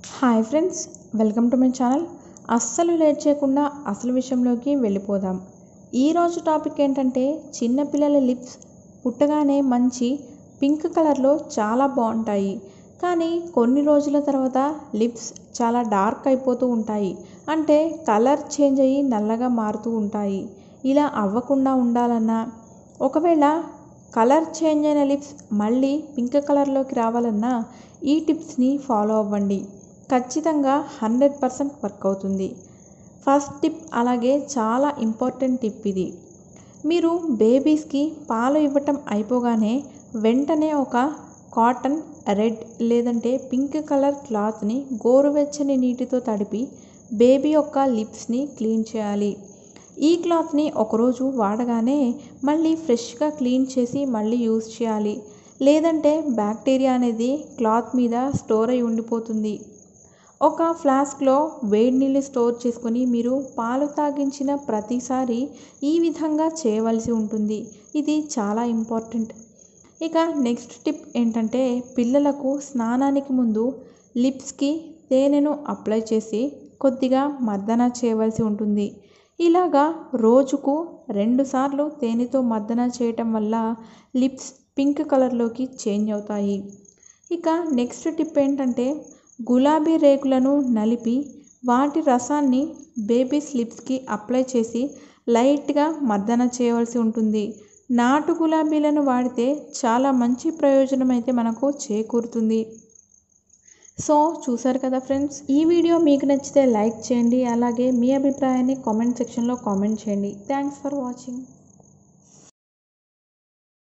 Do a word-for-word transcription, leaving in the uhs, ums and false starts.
Hi friends, welcome to my channel. అస్సలు late చేయకుండా అసలు విషయంలోకి వెళ్ళిపోదాం. ఈరోజు టాపిక్ ఏంటంటే చిన్నపిల్లల లిప్స్ పుట్టగానే మంచి పింక్ కలర్లో చాలా బాగుంటాయి, కానీ కొన్ని రోజుల తర్వాత లిప్స్ చాలా డార్క్ అయిపోతూ ఉంటాయి. అంటే కలర్ చేంజ్ అయ్యి నల్లగా మారుతూ ఉంటాయి. ఇలా అవ్వకుండా ఉండాలన్నా, ఒకవేళ కలర్ చేంజ్ అయిన లిప్స్ మళ్ళీ పింక్ కలర్లోకి రావాలన్నా ఈ టిప్స్ని ఫాలో అవ్వండి. ఖచ్చితంగా హండ్రెడ్ పర్సెంట్ వర్క్ అవుతుంది. ఫస్ట్ టిప్ అలాగే చాలా ఇంపార్టెంట్ టిప్ ఇది. మీరు బేబీస్కి పాలు ఇవ్వటం అయిపోగానే వెంటనే ఒక కాటన్ రెడ్ లేదంటే పింక్ కలర్ క్లాత్ని గోరువెచ్చని నీటితో తడిపి బేబీ యొక్క లిప్స్ని క్లీన్ చేయాలి. ఈ క్లాత్ని ఒకరోజు వాడగానే మళ్ళీ ఫ్రెష్గా క్లీన్ చేసి మళ్ళీ యూజ్ చేయాలి. లేదంటే బ్యాక్టీరియా అనేది క్లాత్ మీద స్టోర్ అయి ఉండిపోతుంది. ఒక ఫ్లాస్క్లో వేడి నీళ్ళు స్టోర్ చేసుకొని మీరు పాలు తాగించిన ప్రతిసారి ఈ విధంగా చేయవలసి ఉంటుంది. ఇది చాలా ఇంపార్టెంట్. ఇక నెక్స్ట్ టిప్ ఏంటంటే పిల్లలకు స్నానానికి ముందు లిప్స్కి తేనెను అప్లై చేసి కొద్దిగా మర్దన చేయవలసి ఉంటుంది. ఇలాగా రోజుకు రెండుసార్లు తేనెతో మర్దన చేయటం వల్ల లిప్స్ పింక్ కలర్లోకి చేంజ్ అవుతాయి. ఇక నెక్స్ట్ టిప్ ఏంటంటే గులాబీ రేకులను నలిపి వాటి రసాన్ని బేబీస్ లిప్స్కి అప్లై చేసి లైట్గా మర్దన చేయవలసి ఉంటుంది. నాటు గులాబీలను వాడితే చాలా మంచి ప్రయోజనం అయితే మనకు చేకూరుతుంది. సో చూసారు కదా ఫ్రెండ్స్, ఈ వీడియో మీకు నచ్చితే లైక్ చేయండి. అలాగే మీ అభిప్రాయాన్ని కామెంట్ సెక్షన్లో కామెంట్ చేయండి. Thanks for watching.